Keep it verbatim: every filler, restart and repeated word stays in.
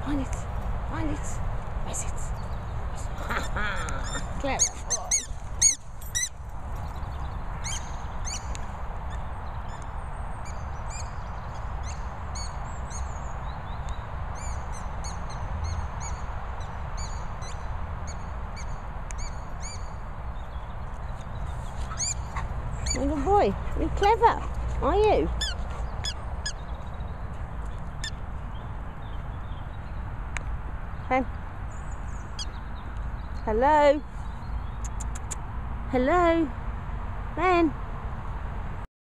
Find it. Find it. Where's it? Ha ha! Clever boy. Little boy, you're clever, are you? Hey. Hello? Hello? Ben?